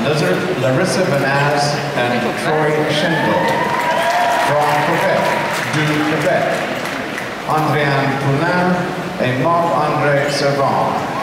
Larissa Vanaz and Troy Schendel. From Quebec, du Québec, Andréane Poulin et Marc-André Servan.